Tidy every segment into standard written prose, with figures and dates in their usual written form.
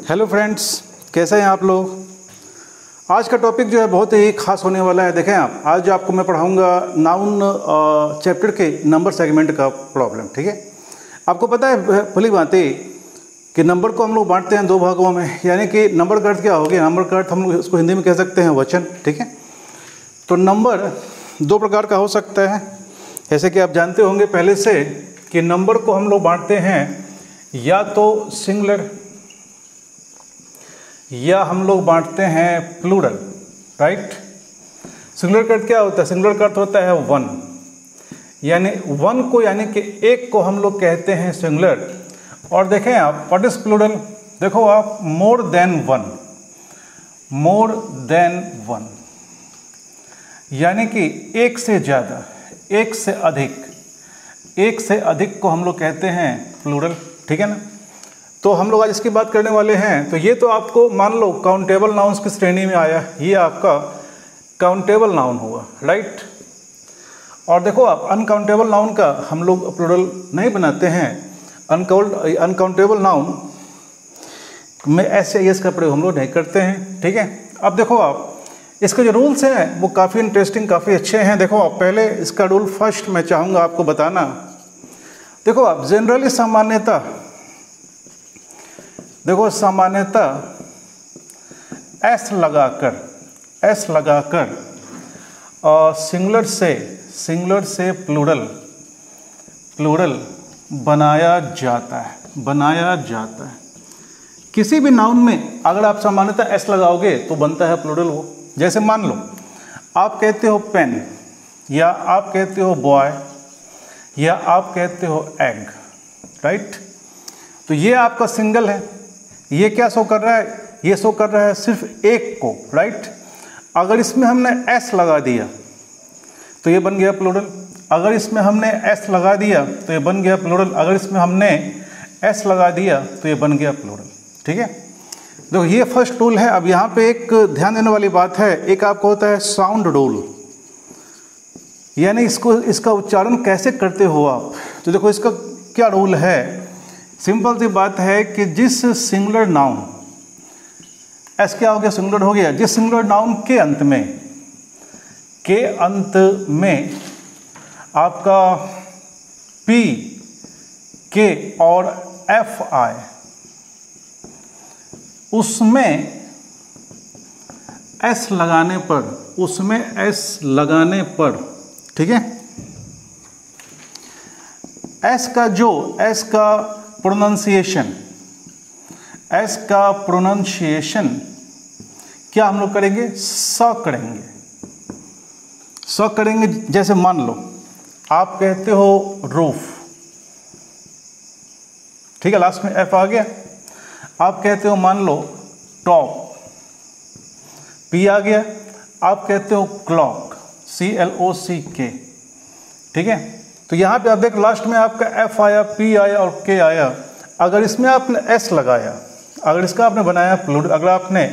Hello friends, कैसे हैं आप लोग। आज का टॉपिक जो है बहुत ही खास होने वाला है। देखें आप, आज आपको मैं पढ़ाऊंगा नाउन चैप्टर के नंबर सेगमेंट का प्रॉब्लम। ठीक है, आपको पता है भली बात है कि नंबर को हम लोग बांटते हैं दो भागों में, यानी कि नंबर का अर्थ क्या हो गया। नंबर का अर्थ हम लोग उसको हिंदी में कह सकते हैं वचन। ठीक है, तो नंबर दो प्रकार का हो सकता है, जैसे कि आप जानते होंगे पहले से कि नंबर को हम लोग बांटते हैं या तो सिंगुलर या हम लोग बांटते हैं प्लूरल। राइट, सिंगुलर का अर्थ क्या होता है? सिंगुलर का अर्थ होता है वन, यानी वन को, यानी कि एक को हम लोग कहते हैं सिंगुलर। और देखें आप, व्हाट इज प्लूरल? देखो आप, more than one, more than one, यानी कि एक से ज़्यादा, एक से अधिक, एक से अधिक को हम लोग कहते हैं प्लूरल। ठीक है ना, तो हम लोग आज इसकी बात करने वाले हैं। तो ये तो आपको मान लो काउंटेबल नाउन्स की श्रेणी में आया, ये आपका काउंटेबल नाउन हुआ। राइट, और देखो आप, अनकाउंटेबल नाउन का हम लोग प्लूरल नहीं बनाते हैं। अनकाउंटेबल नाउन में एस या एस का प्रयोग हम लोग नहीं करते हैं। ठीक है, अब देखो आप, इसके जो रूल्स हैं वो काफ़ी इंटरेस्टिंग, काफ़ी अच्छे हैं। देखो आप, पहले इसका रूल फर्स्ट मैं चाहूँगा आपको बताना। देखो आप, जनरली सामान्यतः, देखो सामान्यतः एस लगाकर सिंगुलर से प्लूरल बनाया जाता है। किसी भी नाउन में अगर आप सामान्यतः एस लगाओगे तो बनता है प्लूरल वो। जैसे मान लो आप कहते हो पेन, या आप कहते हो बॉय, या आप कहते हो एग। राइट, तो ये आपका सिंगल है। ये क्या शो कर रहा है? ये शो कर रहा है सिर्फ एक को। राइट, अगर इसमें हमने एस लगा दिया तो ये बन गया प्लूरल। अगर इसमें हमने एस लगा दिया तो ये बन गया प्लूरल। अगर इसमें हमने एस लगा दिया तो ये बन गया प्लूरल। ठीक है, तो ये फर्स्ट रूल है। अब यहाँ पे एक ध्यान देने वाली बात है, एक आपको होता है साउंड रूल, यानी इसका उच्चारण कैसे करते हो आप। तो देखो इसका क्या रूल है, सिंपल सी बात है कि जिस सिंगुलर नाउन, एस क्या हो गया? सिंगुलर हो गया। जिस सिंगुलर नाउन के अंत में आपका पी, के और एफ आए, उसमें एस लगाने पर, ठीक है, एस का प्रोनाउंसिएशन क्या हम लोग करेंगे? स करेंगे। जैसे मान लो आप कहते हो रूफ, ठीक है, लास्ट में एफ आ गया। आप कहते हो मान लो टॉप, पी आ गया। आप कहते हो क्लॉक, CLOCK। ठीक है, तो यहाँ पे आप देख, लास्ट में आपका एफ आया, पी आया और के आया। अगर इसमें आपने एस लगाया, अगर इसका आपने बनाया प्लूरल, अगर आपने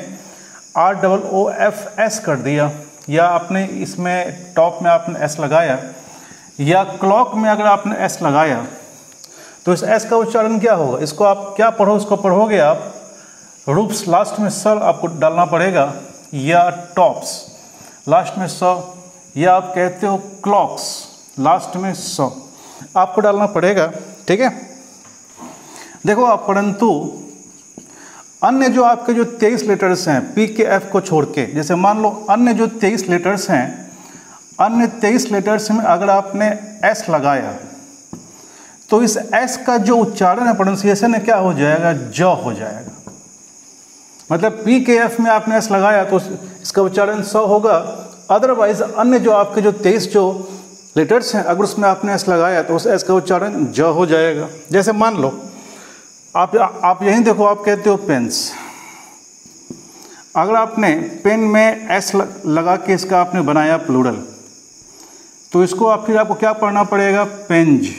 ROOFS कर दिया, या आपने इसमें टॉप में आपने एस लगाया, या क्लॉक में अगर आपने एस लगाया, तो इस एस का उच्चारण क्या होगा? इसको आप क्या पढ़ो, इसको पढ़ोगे आप रूप्स, लास्ट में सर आपको डालना पड़ेगा, या टॉप्स लास्ट में स, या आप कहते हो क्लॉक्स लास्ट में स आपको डालना पड़ेगा। ठीक है, देखो आप, परंतु अन्य जो आपके जो 23 लेटर्स हैं, पी के एफ को छोड़ के, जैसे मान लो अन्य जो 23 लेटर्स हैं, अन्य 23 लेटर्स में अगर आपने एस लगाया तो इस एस का जो उच्चारण है, प्रोनाउंसिएशन है, क्या हो जाएगा? ज हो जाएगा। मतलब पी के एफ में आपने एस लगाया तो इसका उच्चारण स होगा। अदरवाइज अन्य जो आपके जो 23 जो लेटर्स हैं, अगर उसमें आपने एस लगाया तो उस एस का उच्चारण ज हो जाएगा। जैसे मान लो आप यहीं देखो, आप कहते हो पेन्स, अगर आपने पेन में एस लगा के इसका आपने बनाया प्लूरल, तो इसको आप फिर आपको क्या पढ़ना पड़ेगा? पेंज,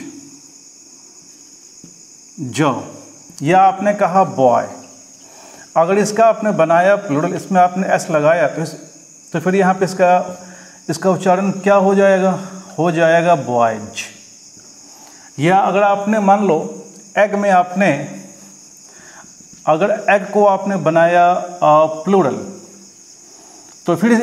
ज। या आपने कहा बॉय, अगर इसका आपने बनाया प्लूरल, इसमें आपने एस लगाया तो फिर यहाँ पे इसका उच्चारण क्या हो जाएगा? हो जाएगा बॉयज। या अगर आपने मान लो एग में आपने अगर एग को आपने बनाया प्लूरल, तो फिर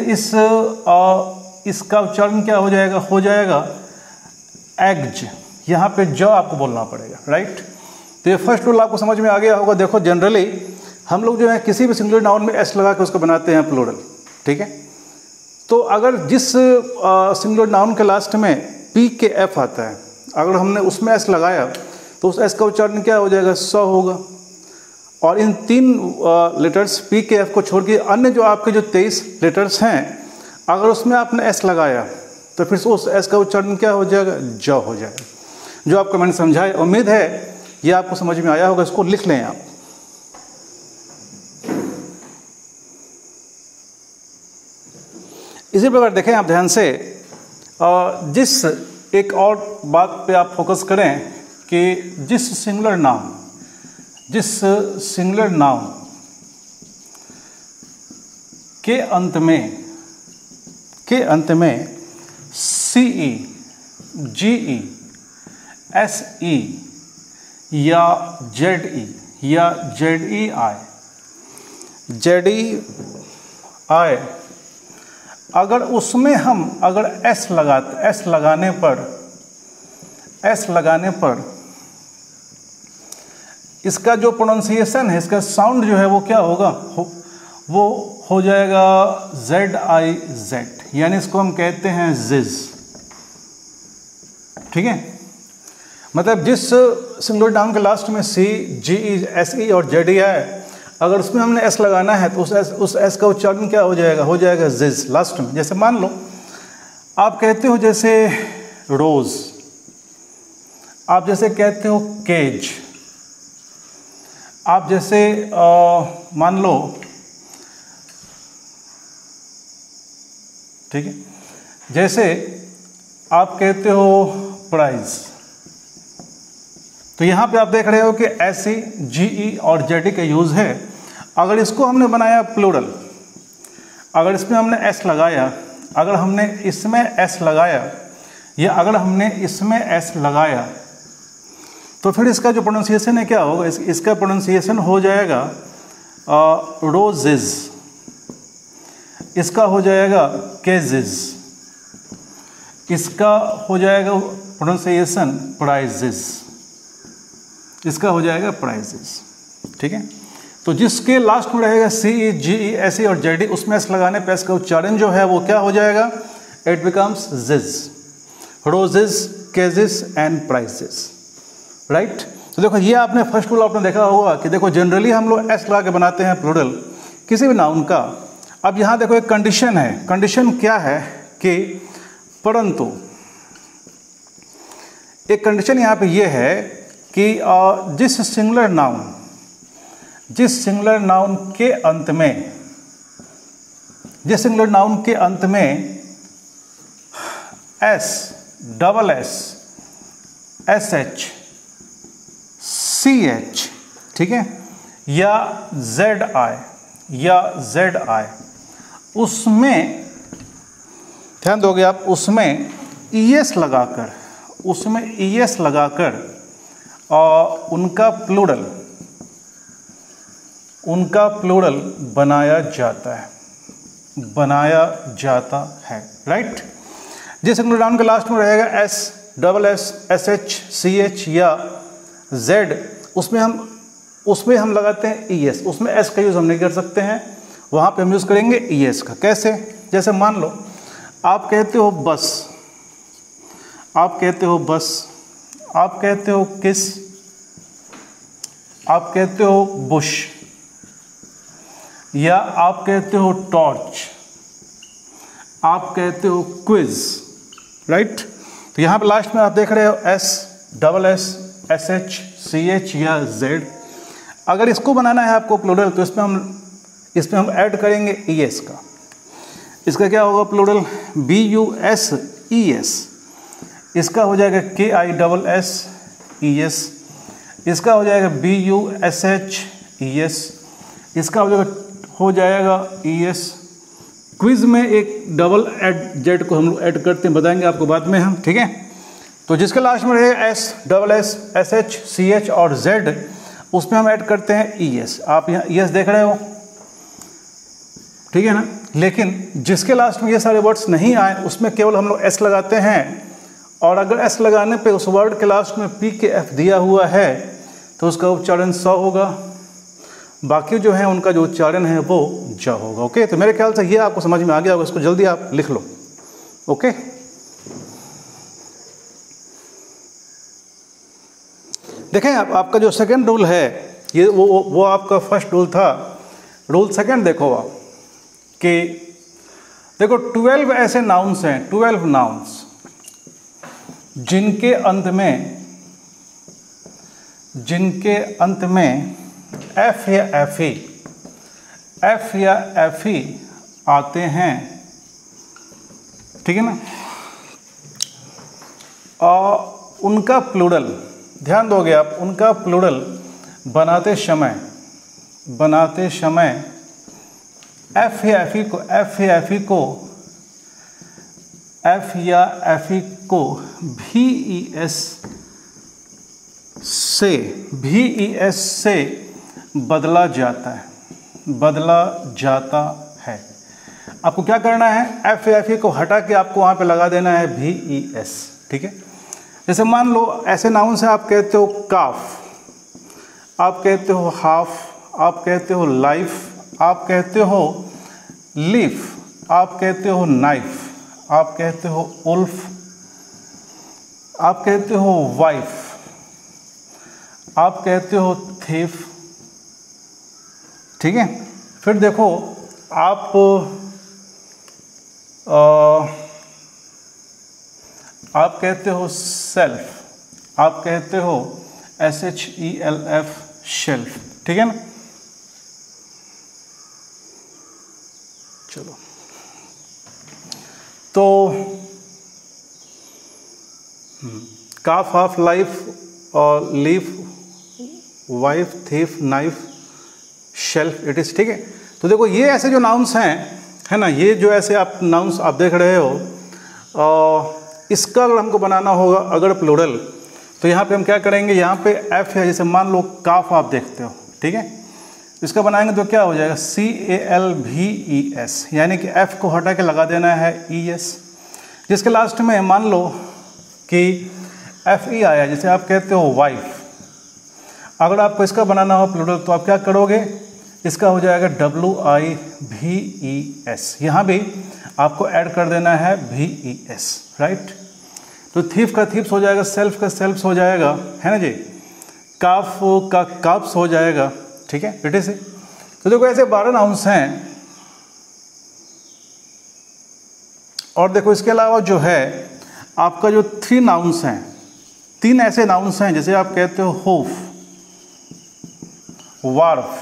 इसका उच्चारण क्या हो जाएगा? हो जाएगा एग्ज। यहाँ पे ज आपको बोलना पड़ेगा, राइट। तो ये फर्स्ट रूल आपको समझ में आ गया होगा। देखो जनरली हम लोग जो है किसी भी सिंगुलर नाउन में एस लगा के उसको बनाते हैं प्लूरल, ठीक है। तो अगर जिस सिंगुलर नाउन के लास्ट में पी के एफ आता है, अगर हमने उसमें एस लगाया तो उस एस का उच्चारण क्या हो जाएगा? स होगा। और इन 3 लेटर्स पी के एफ को छोड़ के अन्य जो आपके जो 23 लेटर्स हैं, अगर उसमें आपने एस लगाया तो फिर उस एस का उच्चारण क्या हो जाएगा? ज हो जाएगा। जो आपको मैंने समझाया, उम्मीद है ये आपको समझ में आया होगा। इसको लिख लें आप। इसी प्रकार देखें आप ध्यान से, जिस एक और बात पे आप फोकस करें कि जिस सिंगुलर नाउन के अंत में CE, GE, SE या ZE या ZE आए, अगर उसमें हम एस लगाने पर इसका जो प्रोनाउंसिएशन है, इसका साउंड जो है वो क्या होगा? वो हो जाएगा ZIZ, यानी इसको हम कहते हैं जिज, ठीक है। मतलब जिस सिंगुलर नाउन के लास्ट में C, GE, SE और ZE है, अगर उसमें हमने एस लगाना है तो उस एस का उच्चारण क्या हो जाएगा? हो जाएगा जिज लास्ट में। जैसे मान लो आप कहते हो जैसे रोज, आप जैसे कहते हो केज, आप जैसे मान लो, ठीक है, जैसे आप कहते हो प्राइज। तो यहाँ पे आप देख रहे हो कि SE, GE और ZE का यूज़ है। अगर इसको हमने बनाया प्लूरल, अगर इसमें हमने एस लगाया, अगर हमने इसमें एस लगाया या अगर हमने इसमें एस लगाया, तो फिर इसका जो प्रोनाउंसिएशन है क्या होगा? इसका प्रोनाउंसिएशन हो जाएगा रोजेज, इसका हो जाएगा केजेज, इसका हो जाएगा प्रोनाउंसिएशन प्राइजेस, इसका हो जाएगा प्राइजेस, ठीक है। तो जिसके लास्ट में रहेगा CE, GE, SE और ZE, उसमें एस लगाने पे इसका उच्चारण जो है वो क्या हो जाएगा? इट बिकम्स जिज, roses, cases and prices, right. तो देखो ये आपने फर्स्ट रूल आपने देखा होगा कि देखो जनरली हम लोग एस लगा के बनाते हैं प्लूरल किसी भी नाउन का। अब यहाँ देखो एक कंडीशन है। कंडीशन क्या है कि परंतु एक कंडीशन यहाँ पे ये है कि जिस सिंगुलर नाउन के अंत में S, double S, SH, CH, ठीक है, या ZI, उसमें ध्यान दोगे आप, उसमें ES लगाकर उनका प्लूरल बनाया जाता है, राइट। जिस सिंगुलर नाउन के लास्ट में रहेगा S, double S, SH, CH या Z, उसमें हम लगाते हैं ES। उसमें S का यूज़ हम नहीं कर सकते हैं, वहाँ पे हम यूज़ करेंगे ES का। कैसे? जैसे मान लो आप कहते हो बस, आप कहते हो किस, आप कहते हो बुश, या आप कहते हो टॉर्च, आप कहते हो क्विज, राइट। तो यहाँ पे लास्ट में आप देख रहे हो S, double S, SH, CH या Z। अगर इसको बनाना है आपको प्लूरल, तो इसमें हम ऐड करेंगे ES का। इसका क्या होगा प्लूरल? BUSES। इसका हो जाएगा KISSES। इसका हो जाएगा BUSHES। इसका हो जाएगा ES। क्विज में एक डबल जेड को हम लोग ऐड करते हैं, बताएंगे आपको बाद में हम, ठीक है। तो जिसके लास्ट में रहेगा S, double S, SH, CH और Z, उसमें हम ऐड करते हैं ES। आप यहाँ ES देख रहे हो, ठीक है ना। लेकिन जिसके लास्ट में ये सारे वर्ड्स नहीं आए उसमें केवल हम लोग S लगाते हैं, और अगर S लगाने पे उस वर्ड के लास्ट में PKF दिया हुआ है तो उसका उच्चारण स होगा, बाकी जो है उनका जो उच्चारण है वो ज होगा। ओके, तो मेरे ख्याल से ये आपको समझ में आ गया होगा, इसको जल्दी आप लिख लो। ओके, देखें आपका जो सेकंड रूल है ये वो आपका फर्स्ट रूल था। रूल सेकंड देखो आप कि देखो 12 ऐसे नाउन्स हैं, 12 नाउन्स जिनके अंत में F या FE आते हैं, ठीक है ना। और उनका प्लूरल, ध्यान दोगे आप, उनका प्लूरल बनाते समय F या FE को VES से बदला जाता है। आपको क्या करना है, F या FE को हटा के आपको वहाँ पे लगा देना है VES, ठीक है। जैसे मान लो ऐसे नाउन से आप कहते हो काफ, आप कहते हो हाफ, आप कहते हो लाइफ, आप कहते हो लीफ, आप कहते हो नाइफ, आप कहते हो उल्फ, आप कहते हो वाइफ, आप कहते हो थीफ, ठीक है। फिर देखो आप कहते हो सेल्फ, आप कहते हो SHELF शेल्फ, ठीक है ना। चलो, तो काफ, हाफ, लाइफ और leaf, wife, thief, knife, shelf, it is, ठीक है। तो देखो ये ऐसे जो नाउन्स हैं, है ना, ये जो ऐसे आप नाउन्स आप देख रहे हो, इसका अगर हमको बनाना होगा अगर प्लूरल, तो यहाँ पे हम क्या करेंगे, यहाँ पे F है, जैसे मान लो काफ आप देखते हो, ठीक है। इसका बनाएंगे तो क्या हो जाएगा CALVES, यानी कि F को हटा के लगा देना है ES। जिसके लास्ट में मान लो कि FE आया, जैसे आप कहते हो वाइफ, अगर आपको इसका बनाना हो प्लूरल तो आप क्या करोगे, इसका हो जाएगा WIVES, यहाँ भी आपको ऐड कर देना है VES, राइट। तो थीफ का थीप्स हो जाएगा, सेल्फ का सेल्फ्स हो जाएगा, है ना जी, काफ का काफ्स हो जाएगा, ठीक है, इट इज। तो देखो ऐसे 12 नाउन्स हैं। और देखो इसके अलावा जो है आपका जो 3 नाउन्स हैं, 3 ऐसे नाउन्स हैं, जैसे आप कहते हो हूफ, वार्फ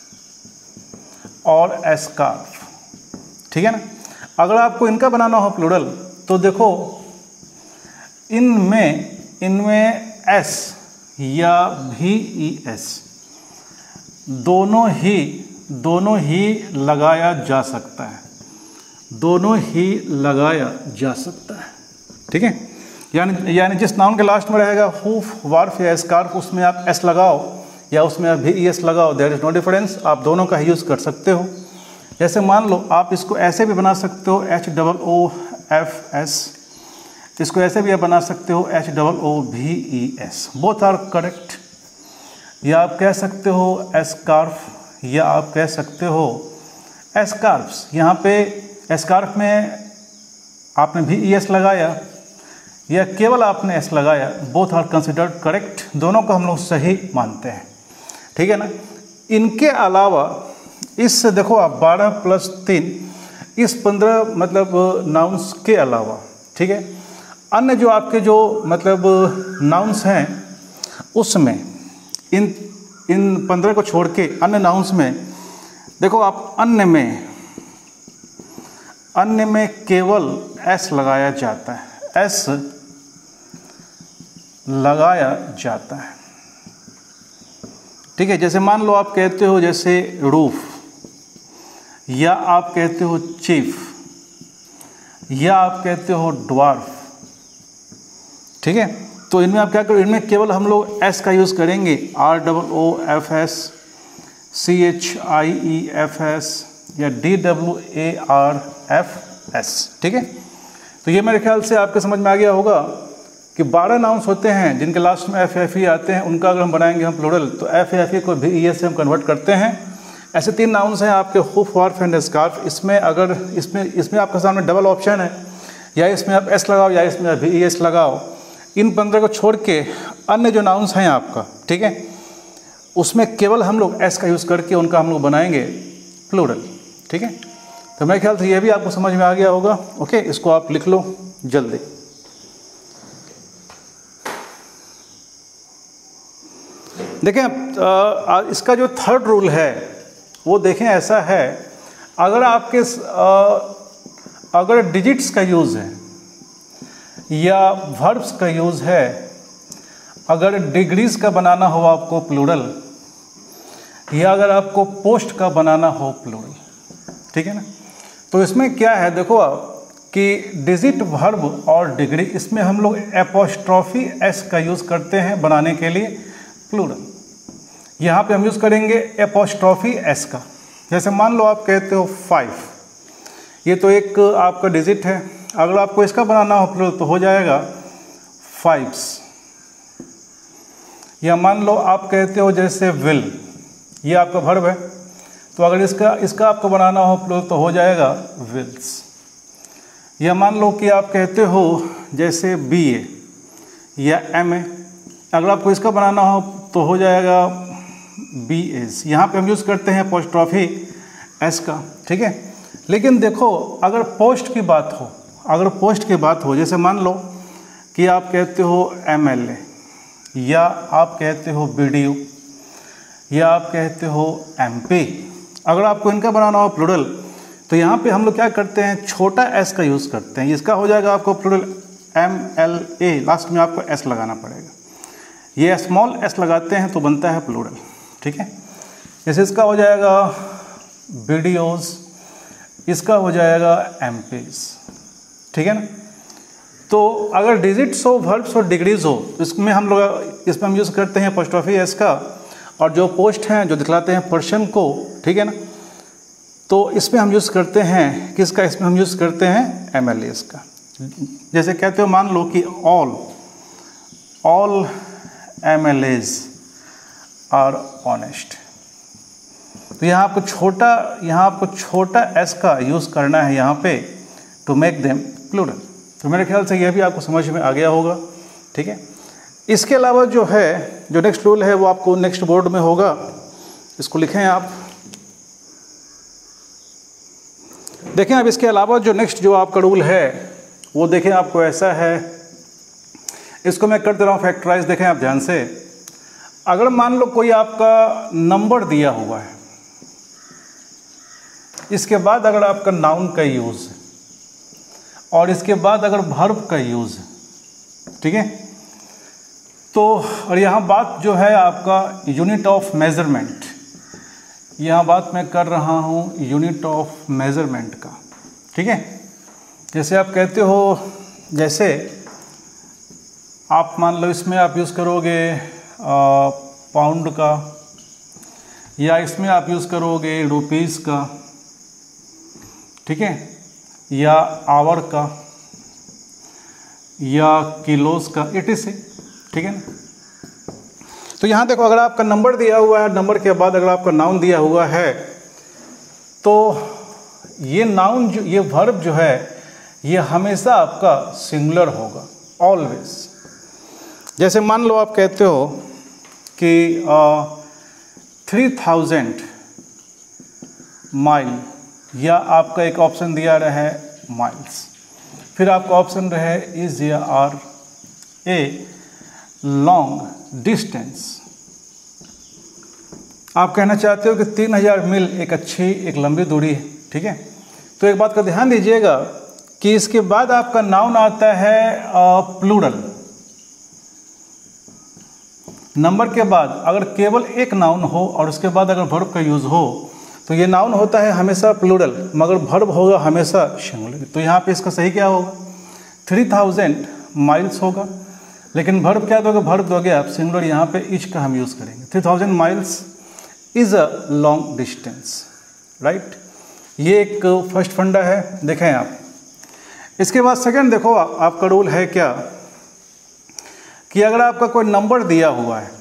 और एस्कार्फ, ठीक है ना। अगर आपको इनका बनाना हो प्लूरल तो देखो इनमें S या VES दोनों ही लगाया जा सकता है, ठीक है। यानी जिस नाउन के लास्ट में रहेगा हूफ, वार्फ या स्कार्फ, उसमें आप S लगाओ या उसमें आप VES लगाओ, देयर इज नो डिफरेंस, आप दोनों का यूज़ कर सकते हो। जैसे मान लो आप इसको ऐसे भी बना सकते हो HOOFS, इसको ऐसे भी आप बना सकते हो HOOVES, बोथ आर करेक्ट। या आप कह सकते हो एस्कार्फ या आप कह सकते हो एस्कार्फ्स। यहाँ पे एस्कार्फ में आपने VES लगाया या केवल आपने S लगाया, बोथ आर कंसिडर्ड करेक्ट, दोनों को हम लोग सही मानते हैं, ठीक है ना। इनके अलावा इस देखो आप 12 + 3 इस 15 मतलब नाउन्स के अलावा, ठीक है, अन्य जो आपके जो मतलब नाउन्स हैं उसमें इन 15 को छोड़ के अन्य नाउन्स में देखो आप अन्य में केवल S लगाया जाता है, S लगाया जाता है, ठीक है। जैसे मान लो आप कहते हो जैसे रूफ, या आप कहते हो चीफ, या आप कहते हो ड्वार्फ, ठीक है। तो इनमें आप क्या करो, इनमें केवल हम लोग एस का यूज़ करेंगे, ROOFSCHIEFS या DWARFS, ठीक है। तो ये मेरे ख्याल से आपके समझ में आ गया होगा कि 12 नाउन्स होते हैं जिनके लास्ट में FFE आते हैं, उनका अगर हम बनाएंगे हम प्लूरल तो FFE को VES से हम कन्वर्ट करते हैं। ऐसे 3 नाउन्स हैं आपके हुफ, वार्फ एंड स्कार्फ। इसमें अगर इसमें आपके सामने डबल ऑप्शन है, या इसमें आप S लगाओ या इसमें आप VES लगाओ। इन 15 को छोड़ के अन्य जो नाउन्स हैं आपका, ठीक है, उसमें केवल हम लोग S का यूज़ करके उनका हम लोग बनाएंगे प्लूरल, ठीक है। तो मेरे ख्याल से ये भी आपको समझ में आ गया होगा। ओके, इसको आप लिख लो जल्दी। देखें इसका जो थर्ड रूल है वो देखें ऐसा है, अगर आपके अगर डिजिट्स का यूज़ है या वर्ब्स का यूज़ है, अगर डिग्रीज का बनाना हो आपको प्लूरल, या अगर आपको पोस्ट का बनाना हो प्लूरल, ठीक है ना। तो इसमें क्या है, देखो आप कि डिजिट, वर्ब और डिग्री, इसमें हम लोग एपोस्ट्रॉफी एस का यूज़ करते हैं बनाने के लिए प्लूरल। यहाँ पे हम यूज़ करेंगे एपोस्ट्रॉफी एस का। जैसे मान लो आप कहते हो 5, ये तो एक आपका डिजिट है, अगर आपको इसका बनाना हो प्लूरल तो हो जाएगा 5s। या मान लो आप कहते हो जैसे विल, ये आपका वर्ब है, तो अगर इसका आपको बनाना हो प्लूरल तो हो जाएगा विल्स। या मान लो कि आप कहते हो जैसे BA या MA, अगर आपको इसका बनाना हो तो हो जाएगा BAs। यहाँ पे हम यूज़ करते हैं एपोस्ट्रॉफी एस का, ठीक है। लेकिन देखो अगर पोस्ट की बात हो, जैसे मान लो कि आप कहते हो MLA, या आप कहते हो BDU, या आप कहते हो MP, अगर आपको इनका बनाना हो प्लूरल तो यहाँ पे हम लोग क्या करते हैं, छोटा s का यूज़ करते हैं। इसका हो जाएगा आपको प्लूरल MLA, लास्ट में आपको s लगाना पड़ेगा। ये स्मॉल s लगाते हैं तो बनता है प्लूरल, ठीक है। जैसे इसका हो जाएगा BDOs, इसका हो जाएगा MPs, ठीक है ना। तो अगर डिजिट्स हो, वर्ब्स हो, डिग्रीज हो, इसमें हम यूज़ करते हैं एपोस्ट्रॉफी एस का। और जो पोस्ट हैं जो दिखलाते हैं पर्सन को, ठीक है ना, तो इसमें हम यूज़ करते हैं किसका, इसमें हम यूज़ करते हैं MLAs का। जैसे कहते हो मान लो कि ऑल MLAs आर ऑनेस्ट, तो यहाँ आपको छोटा s का यूज़ करना है यहाँ पे टू मेक देम प्लूरल। तो मेरे ख्याल से यह भी आपको समझ में आ गया होगा, ठीक है। इसके अलावा जो नेक्स्ट रूल है वो आपको नेक्स्ट बोर्ड में होगा, इसको लिखें आप। देखें अब इसके अलावा जो नेक्स्ट जो आपका रूल है वो देखें आपको ऐसा है, इसको मैं कर दे रहा हूँ फैक्टराइज। देखें आप ध्यान से, अगर मान लो कोई आपका नंबर दिया हुआ है, इसके बाद अगर आपका नाउन का यूज़ है और इसके बाद अगर वर्ब का यूज़ है, ठीक है, तो और यहाँ बात जो है आपका यूनिट ऑफ मेज़रमेंट, यहाँ बात मैं कर रहा हूँ यूनिट ऑफ मेज़रमेंट का, ठीक है। जैसे आप कहते हो, जैसे आप मान लो इसमें आप यूज़ करोगे पाउंड का, या इसमें आप यूज़ करोगे रुपीज़ का, ठीक है, या आवर का, या किलोस का, etc, ठीक है ना। तो यहाँ देखो अगर आपका नंबर दिया हुआ है, नंबर के बाद अगर आपका नाउन दिया हुआ है, तो ये नाउन जो, ये वर्ब जो है ये हमेशा आपका सिंगुलर होगा, ऑलवेज। जैसे मान लो आप कहते हो कि 3000 माइल, या आपका एक ऑप्शन दिया रहा है माइल्स, फिर आपका ऑप्शन रहे इज या आर ए लॉन्ग डिस्टेंस। आप कहना चाहते हो कि 3000 मील एक लंबी दूरी है, ठीक है। तो एक बात का ध्यान दीजिएगा कि इसके बाद आपका नाउन आता है प्लूरल। नंबर के बाद अगर केवल एक नाउन हो और उसके बाद अगर वर्ब का यूज़ हो तो ये नाउन होता है हमेशा प्लूरल, मगर वर्ब होगा हमेशा सिंगुलर। तो यहाँ पे इसका सही क्या होगा, 3000 माइल्स होगा। लेकिन वर्ब क्या दोगे, वर्ब दोगे आप सिंगुलर, यहाँ पे इच का हम यूज़ करेंगे। 3000 miles is a long distance, right. ये एक फर्स्ट फंडा है, देखें आप। इसके बाद सेकंड देखो, आपका रूल है क्या कि अगर आपका कोई नंबर दिया हुआ है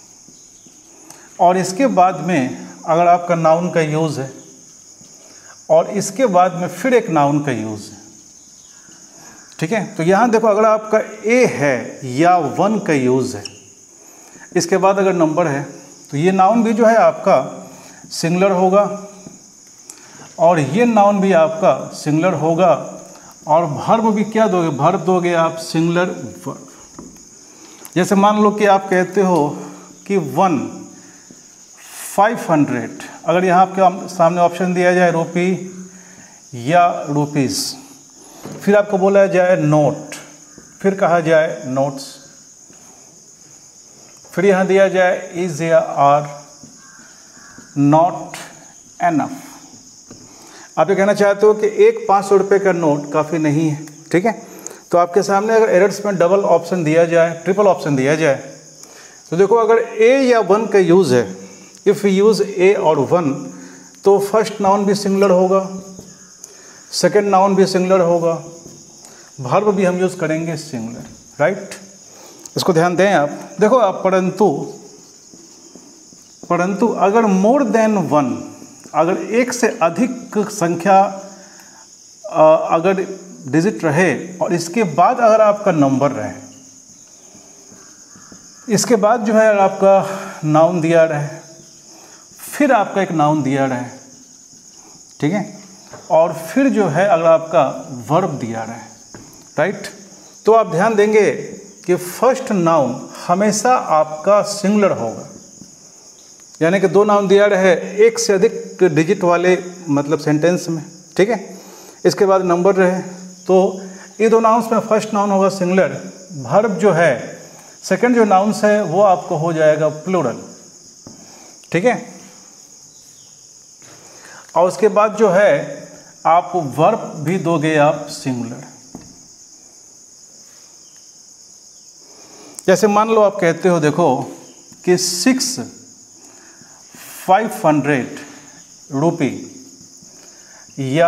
और इसके बाद में अगर आपका नाउन का यूज़ है और इसके बाद में फिर एक नाउन का यूज़ है, ठीक है। तो यहाँ देखो, अगर आपका ए है या वन का यूज़ है, इसके बाद अगर नंबर है, तो ये नाउन भी जो है आपका सिंगुलर होगा और ये नाउन भी आपका सिंगुलर होगा। और वर्ब भी क्या दोगे, वर्ब दोगे आप सिंगुलर वर्ब। जैसे मान लो कि आप कहते हो कि 500, अगर यहाँ आपके सामने ऑप्शन दिया जाए रुपी या रुपीज़, फिर आपको बोला जाए नोट, फिर कहा जाए नोट्स, फिर यहाँ दिया जाए इज या आर नॉट एनफ। आप ये कहना चाहते हो कि एक 500 रुपये का नोट काफ़ी नहीं है, ठीक है। तो आपके सामने अगर एरर्स में डबल ऑप्शन दिया जाए, ट्रिपल ऑप्शन दिया जाए, तो देखो अगर ए या वन का यूज़ है, इफ़ यूज़ ए और वन, तो फर्स्ट नाउन भी सिंगुलर होगा, सेकंड नाउन भी सिंगुलर होगा, वर्ब भी हम यूज़ करेंगे सिंगुलर, राइट। इसको ध्यान दें आप। देखो आप, परंतु अगर मोर देन वन, अगर एक से अधिक संख्या अगर डिजिट रहे और इसके बाद अगर आपका नंबर रहे, इसके बाद जो है अगर आपका नाउन दिया रहे, फिर आपका एक नाउन दिया रहे, ठीक है, और फिर जो है अगर आपका वर्ब दिया रहे, राइट। तो आप ध्यान देंगे कि फर्स्ट नाउन हमेशा आपका सिंगुलर होगा, यानी कि दो नाउन दिया रहे एक से अधिक डिजिट वाले मतलब सेंटेंस में, ठीक है, इसके बाद नंबर रहे, तो ये दो नाउन्स में फर्स्ट नाउन होगा सिंगुलर, वर्ब जो है सेकंड जो नाउन्स है वो आपको हो जाएगा प्लूरल, ठीक है। और उसके बाद जो है आप वर्ब भी दोगे आप सिंगुलर। जैसे मान लो आप कहते हो, देखो कि 500 रुपी या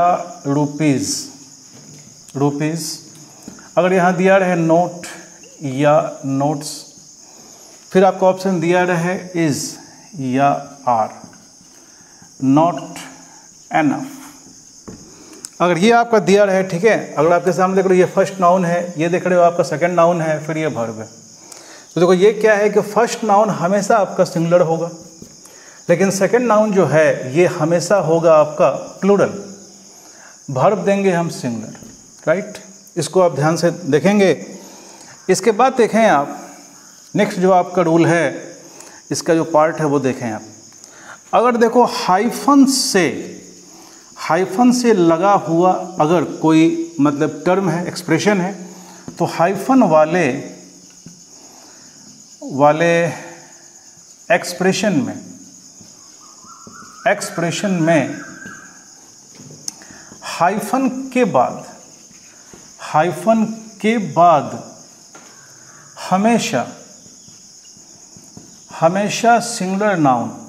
रुपीज़, अगर यहाँ दिया रहे नोट या नोट्स, फिर आपको ऑप्शन दिया रहे इज़ या आर नॉट एनफ, अगर ये आपका दिया रहे, ठीक है। अगर आपके सामने देख रहे हो ये फर्स्ट नाउन है, ये देख रहे हो आपका सेकंड नाउन है, फिर ये वर्ब है, तो देखो ये क्या है कि फर्स्ट नाउन हमेशा आपका सिंगुलर होगा, लेकिन सेकंड नाउन जो है ये हमेशा होगा आपका प्लूरल, वर्ब देंगे हम सिंगुलर, राइट। इसको आप ध्यान से देखेंगे। इसके बाद देखें आप, नेक्स्ट जो आपका रूल है, इसका जो पार्ट है वो देखें आप। अगर देखो हाइफन से लगा हुआ अगर कोई मतलब टर्म है, एक्सप्रेशन है, तो हाइफन वाले एक्सप्रेशन में हाइफन के बाद हमेशा सिंगुलर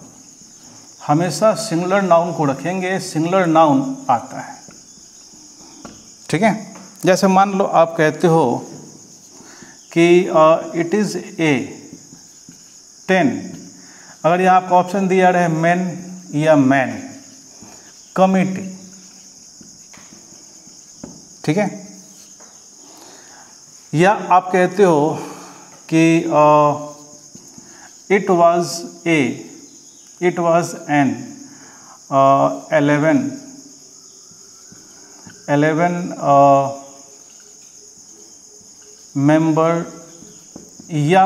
नाउन को रखेंगे, सिंगुलर नाउन आता है, ठीक है। जैसे मान लो आप कहते हो कि इट इज़ ए 10, अगर यहाँ आपका ऑप्शन दिया रहे मैन या मैन कमिटी, ठीक है। या आप कहते हो कि इट वाज एन 11 मेंबर या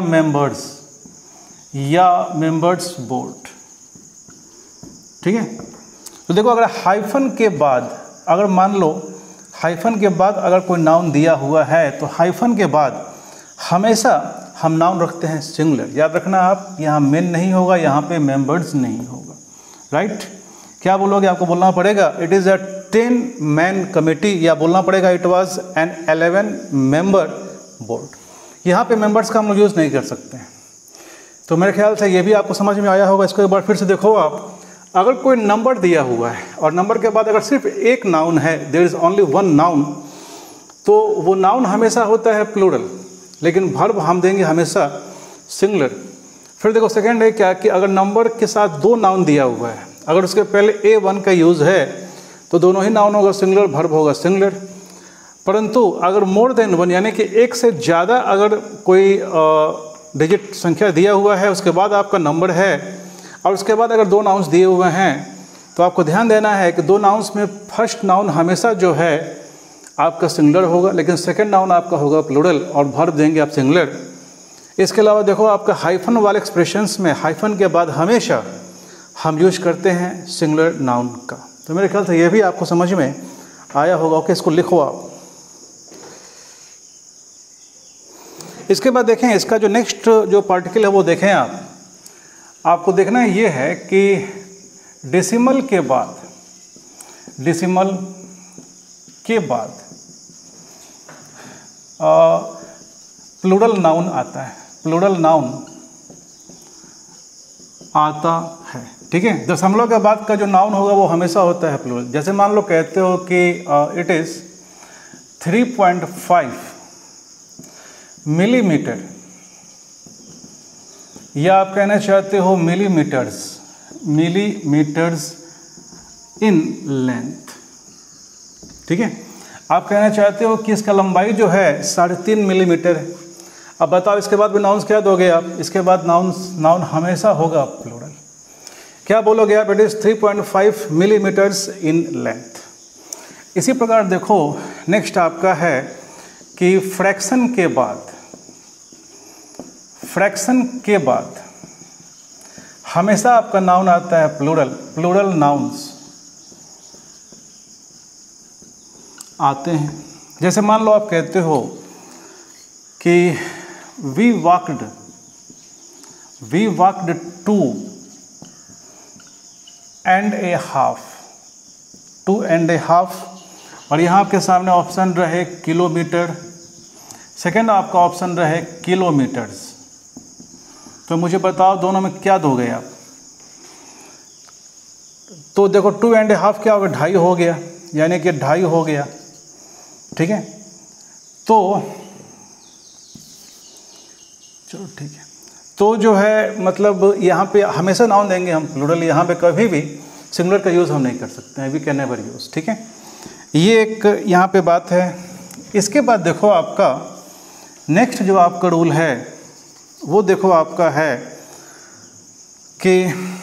मेंबर्स बोर्ड, ठीक है। तो देखो अगर हाइफन के बाद, अगर मान लो हाइफन के बाद अगर कोई नाउन दिया हुआ है, तो हाइफन के बाद हमेशा हम नाउन रखते हैं सिंगुलर। याद रखना आप, यहाँ मेन नहीं होगा, यहाँ पे मेंबर्स नहीं होगा, राइट। क्या बोलोगे, आपको बोलना पड़ेगा it is a 10 man committee, या बोलना पड़ेगा it was an 11 member board. यहाँ पे मेंबर्स का हम लोग यूज़ नहीं कर सकते हैं। तो मेरे ख्याल से ये भी आपको समझ में आया होगा। इसको एक बार फिर से देखो आप, अगर कोई नंबर दिया हुआ है और नंबर के बाद अगर सिर्फ एक नाउन है, there is only one noun, तो वो नाउन हमेशा होता है प्लूरल, लेकिन वर्ब हम देंगे हमेशा सिंगुलर। फिर देखो सेकेंड है क्या कि अगर नंबर के साथ दो नाउन दिया हुआ है, अगर उसके पहले A1 का यूज़ है तो दोनों ही नाउन होगा सिंगुलर, वर्ब होगा सिंगुलर। परंतु अगर मोर देन वन यानी कि एक से ज़्यादा अगर कोई डिजिट संख्या दिया हुआ है, उसके बाद आपका नंबर है और उसके बाद अगर दो नाउन्स दिए हुए हैं, तो आपको ध्यान देना है कि दो नाउन्स में फर्स्ट नाउन हमेशा जो है आपका सिंगुलर होगा, लेकिन सेकंड नाउन आपका होगा प्लूरल और वर्ब देंगे आप सिंगुलर। इसके अलावा देखो आपका हाइफन वाले एक्सप्रेशंस में हाइफन के बाद हमेशा हम यूज करते हैं सिंगुलर नाउन का। तो मेरे ख्याल से ये भी आपको समझ में आया होगा। ओके, इसको लिखो आप। इसके बाद देखें इसका जो नेक्स्ट जो पार्टिकल है वो देखें आप। आपको देखना ये है कि डेसिमल के बाद प्लूरल नाउन आता है, प्लूरल नाउन आता है। ठीक है, दशमलव के बाद का जो नाउन होगा वो हमेशा होता है प्लूरल। जैसे मान लो कहते हो कि इट इज़ 3.5 मिलीमीटर, या आप कहना चाहते हो मिलीमीटर्स इन लेंथ। ठीक है, आप कहना चाहते हो कि इसका लंबाई जो है 3.5 मिलीमीटर है। अब बताओ इसके बाद भी नाउन्स क्या दोगे आप? इसके बाद नाउन हमेशा होगा प्लूरल। क्या बोलोगे आप? It is 3.5 millimetres in length. इसी प्रकार देखो नेक्स्ट आपका है कि फ्रैक्शन के बाद हमेशा आपका नाउन आता है प्लूरल नाउन्स आते हैं। जैसे मान लो आप कहते हो कि वी वॉकड 2.5 और यहाँ आपके सामने ऑप्शन रहे किलोमीटर, सेकेंड आपका ऑप्शन रहे किलोमीटर्स। तो मुझे बताओ दोनों में क्या दोगे आप? तो देखो 2.5 क्या होगा? 2.5 हो गया, यानी कि 2.5 हो गया। ठीक है, तो चलो ठीक है, तो जो है मतलब यहाँ पे हमेशा नाउन देंगे हम प्लूरल, यहाँ पे कभी भी सिंगुलर का यूज़ हम नहीं कर सकते हैं, वी कैन नेवर यूज़। ठीक है, ये एक यहाँ पे बात है। इसके बाद देखो आपका नेक्स्ट जो आपका रूल है वो देखो आपका है कि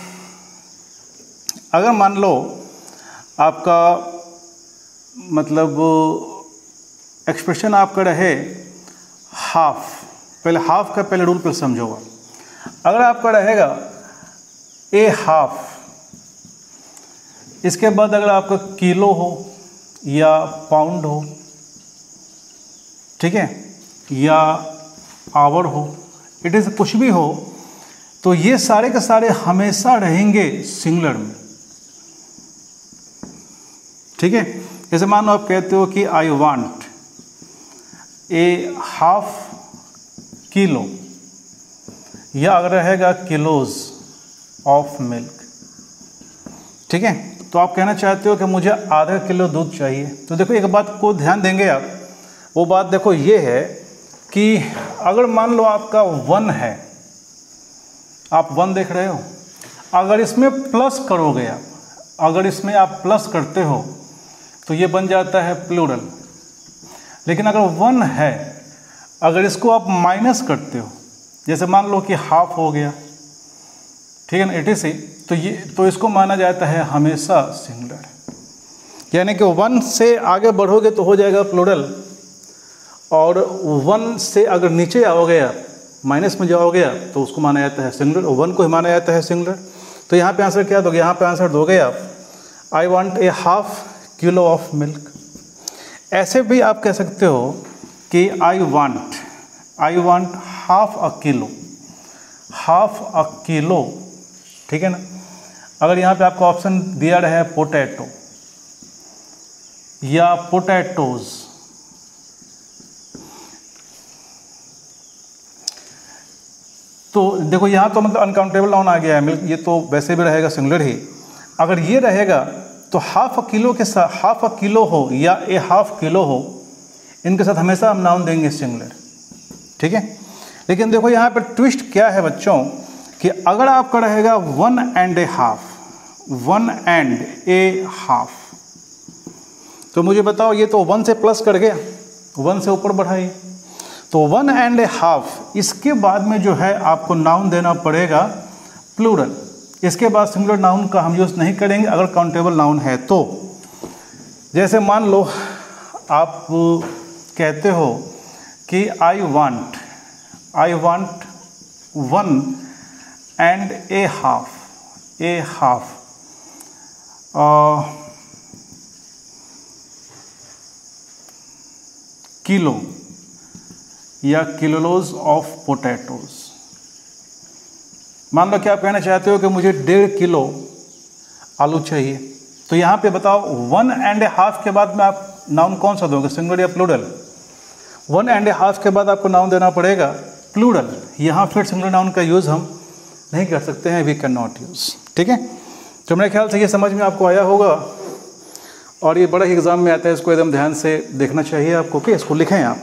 अगर मान लो आपका मतलब एक्सप्रेशन आपका रहे हाफ, पहले हाफ का पहले रूल पर समझोगा। अगर आपका रहेगा ए हाफ, इसके बाद अगर आपका किलो हो या पाउंड हो, ठीक है, या आवर हो, इट इज़ कुछ भी हो, तो ये सारे के सारे हमेशा रहेंगे सिंगुलर में। ठीक है, जैसे मान लो आप कहते हो कि I want a half kilo, या अगर रहेगा किलोज ऑफ मिल्क। ठीक है, तो आप कहना चाहते हो कि मुझे आधा किलो दूध चाहिए। तो देखो एक बात को ध्यान देंगे आप, वो बात देखो ये है कि अगर मान लो आपका 1 है, आप 1 देख रहे हो, अगर इसमें प्लस करोगे आप, अगर इसमें आप प्लस करते हो तो ये बन जाता है प्लूरल। लेकिन अगर 1 है, अगर इसको आप माइनस करते हो, जैसे मान लो कि हाफ हो गया, ठीक है ना, 80, तो इसको माना जाता है हमेशा सिंगुलर। यानी कि 1 से आगे बढ़ोगे तो हो जाएगा प्लूरल, और 1 से अगर नीचे आओगे आप, माइनस में जाओगे आप, तो उसको माना जाता है सिंगुलर, 1 को ही माना जाता है सिंगुलर। तो यहाँ पे आंसर क्या दोगे? यहाँ पे आंसर दोगे आप I want a half kilo of milk. ऐसे भी आप कह सकते हो कि I want half a kilo, ठीक है ना। अगर यहाँ पे आपको ऑप्शन दिया रहा है पोटैटो या पोटैटोज, तो देखो यहाँ तो मतलब अनकाउंटेबल नाउन आ गया है, ये तो वैसे भी रहेगा सिंगुलर ही। अगर ये रहेगा तो हाफ अ किलो के साथ, हाफ अ किलो हो या ए हाफ किलो हो, इनके साथ हमेशा हम नाउन देंगे सिंगुलर, ठीक है। लेकिन देखो यहाँ पर ट्विस्ट क्या है बच्चों, कि अगर आपका रहेगा 1 and a half, 1 and a half, तो मुझे बताओ ये तो 1 से प्लस कर गया, 1 से ऊपर बढ़ाइए, तो 1 and a half, इसके बाद में जो है आपको नाउन देना पड़ेगा प्लूरल। इसके बाद सिंगुलर नाउन का हम यूज़ नहीं करेंगे अगर काउंटेबल नाउन है तो। जैसे मान लो आप कहते हो कि I want 1 and a half kilo या किलोज ऑफ पोटैटोज। मान लो कि आप कहना चाहते हो कि मुझे 1.5 किलो आलू चाहिए, तो यहाँ पे बताओ 1 and a half के बाद में आप नाउन कौन सा दोगे, सिंगुलर या प्लूरल? 1 and a half के बाद आपको नाउन देना पड़ेगा प्लूरल। यहाँ फिर सिंगुलर नाउन का यूज़ हम नहीं कर सकते हैं, वी कैन नॉट यूज़, ठीक है। तो मेरे ख्याल से ये समझ में आपको आया होगा, और ये बड़ा ही एग्जाम में आता है, इसको एकदम ध्यान से देखना चाहिए आपको कि इसको लिखें आप।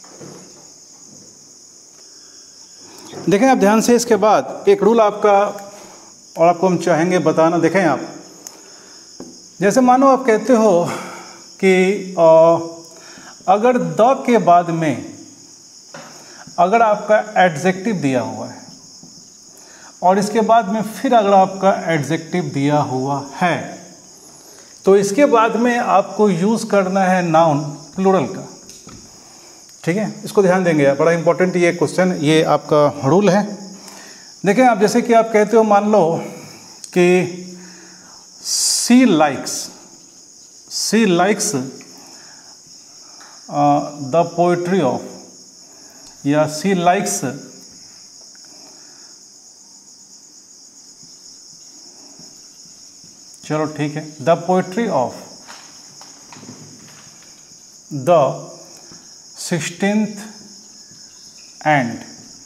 देखें आप ध्यान से, इसके बाद एक रूल आपका और आपको हम चाहेंगे बताना। देखें आप, जैसे मानो आप कहते हो कि अगर द के बाद में अगर आपका एडजेक्टिव दिया हुआ है और इसके बाद में फिर अगर आपका एडजेक्टिव दिया हुआ है, तो इसके बाद में आपको यूज़ करना है नाउन प्लूरल का, ठीक है। इसको ध्यान देंगे आप, बड़ा इंपॉर्टेंट ये क्वेश्चन, ये आपका रूल है। देखें आप, जैसे कि आप कहते हो, मान लो कि she likes the poetry of, या सी लाइक्स चलो ठीक है, the poetry of the 16th and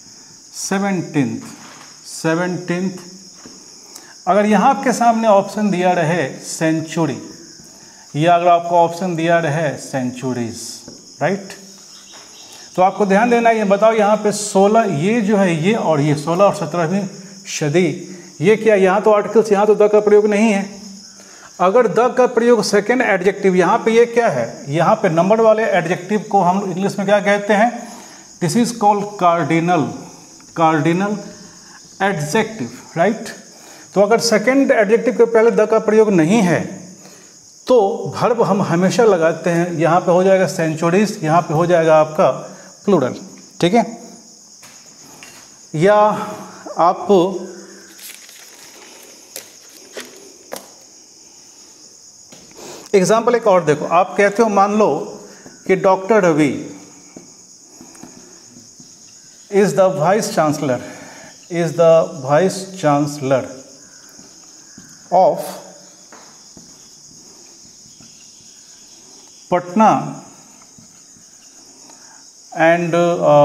17th। अगर यहाँ आपके सामने ऑप्शन दिया रहे सेंचुरी, या अगर आपको ऑप्शन दिया रहे सेंचुरीज, राइट, तो आपको ध्यान देना है। ये बताओ यहाँ पे 16, ये जो है ये, और ये 16 और 17वीं सदी, ये क्या, यहाँ तो आर्टिकल्स, यहाँ तो द का प्रयोग नहीं है। अगर द का प्रयोग सेकेंड एडजेक्टिव, यहाँ पे ये क्या है, यहाँ पे नंबर वाले एडजेक्टिव को हम इंग्लिश में क्या कहते हैं, this is called cardinal adjective, right. तो अगर सेकेंड एडजेक्टिव के पहले द का प्रयोग नहीं है तो वर्ब हम हमेशा लगाते हैं, यहाँ पे हो जाएगा सेंचुरीज, यहाँ पे हो जाएगा आपका प्लूरल, ठीक है। या आप एग्जाम्पल एक और देखो, आप कहते हो, मान लो कि doctor Ravi is the vice chancellor of Patna and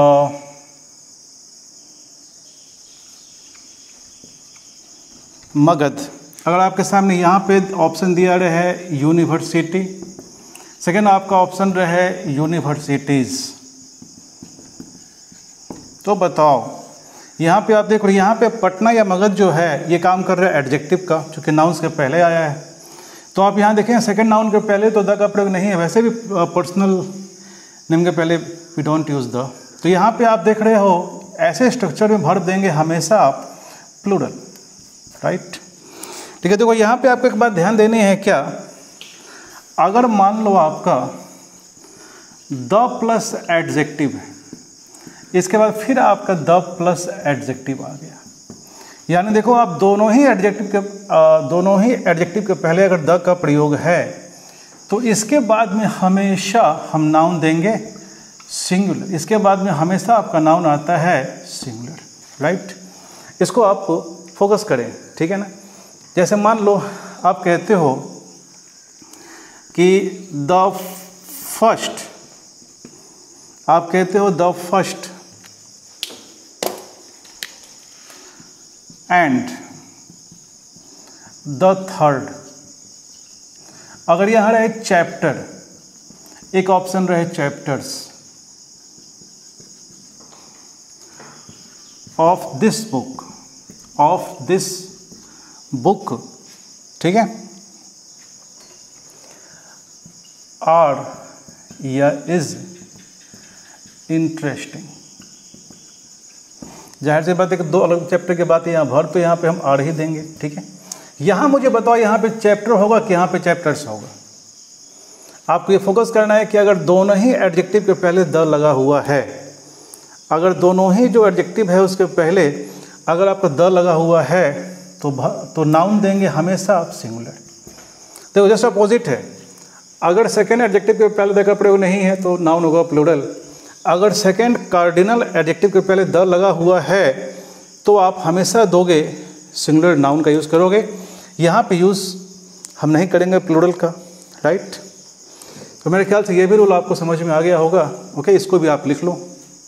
Magadh. अगर आपके सामने यहाँ पे ऑप्शन दिया रहे यूनिवर्सिटी, सेकेंड आपका ऑप्शन रहे यूनिवर्सिटीज़, तो बताओ यहाँ पे आप देखो, यहाँ पे पटना या मगध जो है ये काम कर रहा है एडजेक्टिव का, चूँकि नाउन्स के पहले आया है। तो आप यहाँ देखें सेकेंड नाउन के पहले तो द का प्रयोग नहीं है, वैसे भी पर्सनल नेम के पहले वी डोंट यूज़ द। तो यहाँ पे आप देख रहे हो ऐसे स्ट्रक्चर में भर देंगे हमेशा आप प्लूरल, राइट, ठीक है। देखो यहाँ पे आपको एक बात ध्यान देनी है, क्या, अगर मान लो आपका द प्लस एडजेक्टिव है, इसके बाद फिर आपका द प्लस एडजेक्टिव आ गया, यानी देखो आप दोनों ही एडजेक्टिव के पहले अगर द का प्रयोग है तो इसके बाद में हमेशा हम नाउन देंगे सिंगुलर, इसके बाद में हमेशा आपका नाउन आता है सिंगुलर, राइट। इसको आप फोकस करें, ठीक है ना। जैसे मान लो आप कहते हो कि द फर्स्ट, आप कहते हो the first and the third. अगर यहाँ रहे चैप्टर, एक ऑप्शन रहे चैप्टर्स ऑफ दिस बुक, ठीक है, आर या इज इंटरेस्टिंग। जाहिर सी बात है कि दो अलग चैप्टर की बात है यहाँ भर, तो यहाँ पे हम आर ही देंगे, ठीक है। यहाँ मुझे बताओ यहाँ पे चैप्टर होगा कि यहाँ पे चैप्टर्स होगा। आपको ये फोकस करना है कि अगर दोनों ही एडजेक्टिव के पहले द लगा हुआ है, अगर दोनों ही जो एडजेक्टिव है उसके पहले अगर आपका द लगा हुआ है तो नाउन देंगे हमेशा आप सिंगुलर। देखो जैसे अपोजिट है, अगर सेकेंड एडजेक्टिव के पहले द का प्रयोग नहीं है तो नाउन होगा प्लूरल। अगर सेकेंड कार्डिनल एडजेक्टिव के पहले द लगा हुआ है तो आप हमेशा दोगे सिंगुलर नाउन का यूज़ करोगे। यहाँ पे यूज़ हम नहीं करेंगे प्लूरल का, राइट। तो मेरे ख्याल से ये भी रूल आपको समझ में आ गया होगा। ओके, इसको भी आप लिख लो।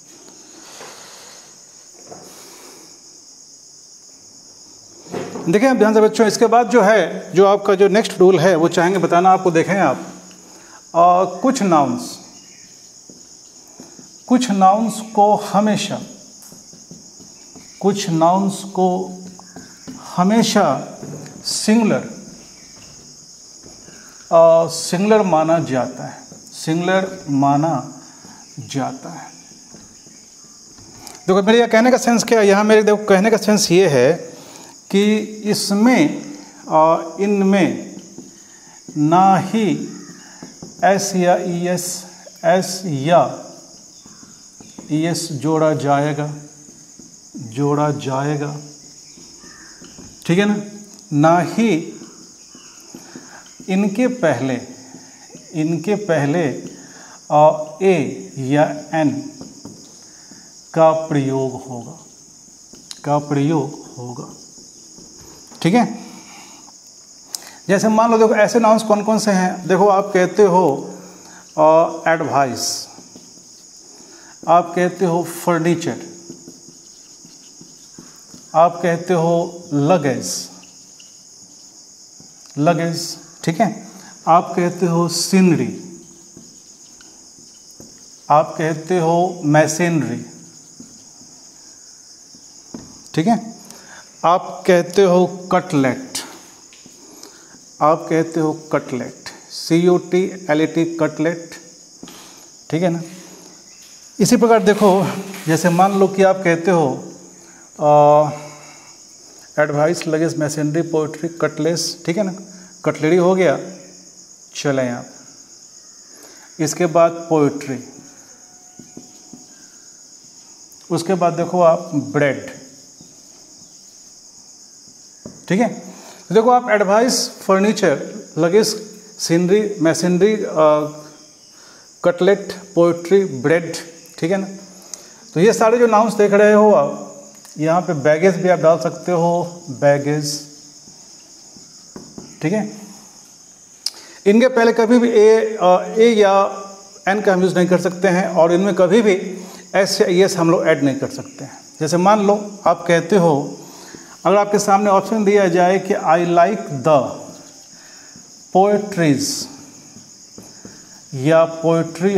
देखें आप ध्यान से बच्चों, इसके बाद जो है, जो आपका जो नेक्स्ट रूल है वो चाहेंगे बताना आपको। देखें आप कुछ नाउन्स को हमेशा सिंगुलर माना जाता है, देखो मेरे यहाँ कहने का सेंस क्या है, यहाँ मेरे देखो कहने का सेंस ये है कि इसमें इनमें ना ही एस या ई एस जोड़ा जाएगा, ठीक है ना। ना ही इनके पहले ए या एन का प्रयोग होगा, ठीक है। जैसे मान लो, देखो ऐसे नाउन्स कौन कौन से हैं। देखो आप कहते हो एडवाइस, आप कहते हो फर्नीचर, आप कहते हो लगेज, ठीक है। आप कहते हो सीनरी, आप कहते हो मैसेनरी, ठीक है। आप कहते हो कटलेट, आप कहते हो कटलेट, CUTLET कटलेट, ठीक है ना। इसी प्रकार देखो, जैसे मान लो कि आप कहते हो advice, luggage, masonry, poetry, cutlets, ठीक है ना। कटलरी हो गया, चलें आप। इसके बाद पोइट्री, उसके बाद देखो आप ब्रेड, ठीक है। तो देखो आप advice, furniture, luggage, scenery, masonry, cutlet, poetry, bread, ठीक है ना। तो ये सारे जो नाउन्स देख रहे हो आप, यहाँ पे बैगेज भी आप डाल सकते हो, बैगेज, ठीक है। इनके पहले कभी भी ए या एन का हम यूज़ नहीं कर सकते हैं, और इनमें कभी भी एस या एस हम लोग ऐड नहीं कर सकते हैं। जैसे मान लो आप कहते हो, अगर आपके सामने ऑप्शन दिया जाए कि आई लाइक द पोएट्रीज या पोएट्री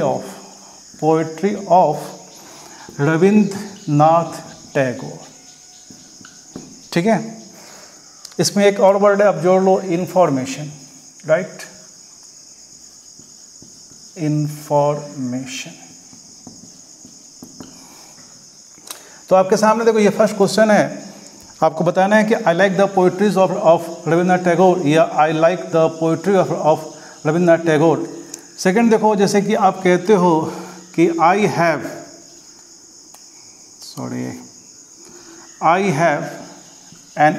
ऑफ रविंद्रनाथ टैगोर, ठीक है। इसमें एक और वर्ड है, आप जोड़ लो, इंफॉर्मेशन, राइट, इंफॉर्मेशन। तो आपके सामने देखो ये फर्स्ट क्वेश्चन है, आपको बताना है कि I like the poetries of Rabindranath Tagore या I like the poetry of Rabindranath Tagore. Second देखो, जैसे कि आप कहते हो कि आई हैव एन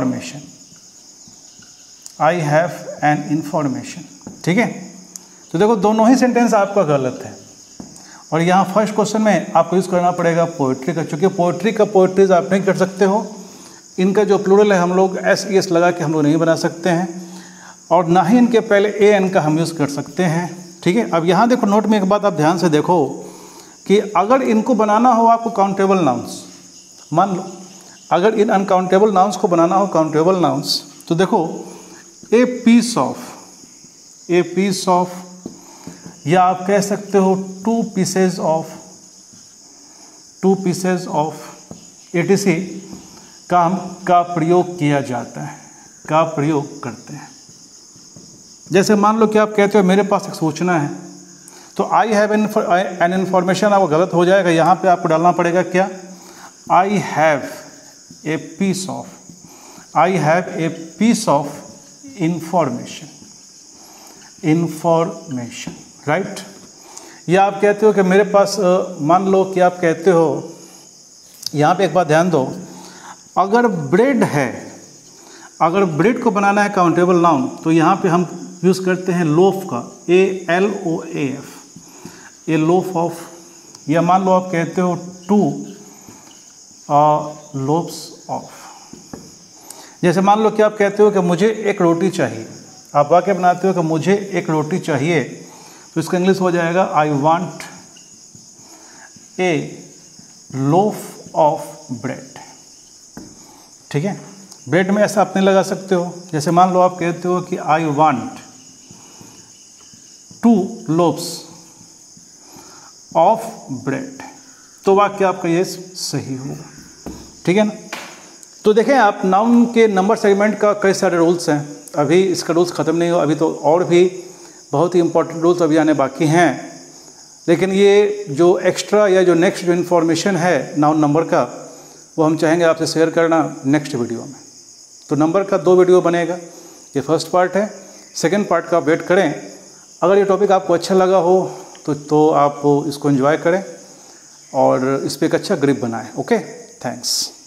इंफॉर्मेशन, ठीक है। तो देखो दोनों ही सेंटेंस आपका गलत है, और यहाँ फर्स्ट क्वेश्चन में आपको यूज़ करना पड़ेगा पोइट्री का, क्योंकि पोइट्री का पोइट्रीज आप नहीं कर सकते हो। इनका जो प्लूरल है हम लोग SES लगा के हम लोग नहीं बना सकते हैं, और ना ही इनके पहले AN का हम यूज़ कर सकते हैं, ठीक है। अब यहाँ देखो, नोट में एक बात आप ध्यान से देखो कि अगर इनको बनाना हो आपको काउंटेबल नाउन्स, मान लो अगर इन अनकाउंटेबल नाउन्स को बनाना हो काउंटेबल नाउन्स, तो देखो ए पीस ऑफ, या आप कह सकते हो टू पीसेज ऑफ etc का प्रयोग किया जाता है, का प्रयोग करते हैं। जैसे मान लो कि आप कहते हो मेरे पास एक सूचना है, तो आई हैव एन इन्फॉर्मेशन, आपको गलत हो जाएगा, यहाँ पे आपको डालना पड़ेगा क्या, I have a piece of information, right. या आप कहते हो कि मेरे पास मान लो कि आप कहते हो, यहाँ पे एक बात ध्यान दो, अगर ब्रेड है, अगर ब्रेड को बनाना है काउंटेबल नाउन, तो यहाँ पे हम यूज़ करते हैं लोफ का, ALOAF, ए लोफ ऑफ। या मान लो आप कहते हो 2 लोफ्स ऑफ। जैसे मान लो कि आप कहते हो कि मुझे एक रोटी चाहिए, आप वाक्य बनाते हो कि मुझे एक रोटी चाहिए, तो इसका इंग्लिश हो जाएगा I want a loaf of bread. ठीक है, ब्रेड में ऐसा अपने लगा सकते हो। जैसे मान लो आप कहते हो कि I want 2 loafs of bread, तो वाक्य आपका ये सही होगा। ठीक है ना। तो देखें आप, नाउन के नंबर सेगमेंट का कई सारे रूल्स हैं, अभी इसका रूल्स ख़त्म नहीं हुआ, अभी तो और भी बहुत ही इंपॉर्टेंट रूल्स अभी आने बाकी हैं। लेकिन ये जो एक्स्ट्रा या जो नेक्स्ट जो इन्फॉर्मेशन है नाउन नंबर का, वो हम चाहेंगे आपसे शेयर करना नेक्स्ट वीडियो में। तो नंबर का 2 वीडियो बनेगा, ये फर्स्ट पार्ट है, सेकंड पार्ट का आप वेट करें। अगर ये टॉपिक आपको अच्छा लगा हो तो आप इसको एंजॉय करें और इस पर एक अच्छा ग्रिप बनाएं। Okay, thanks.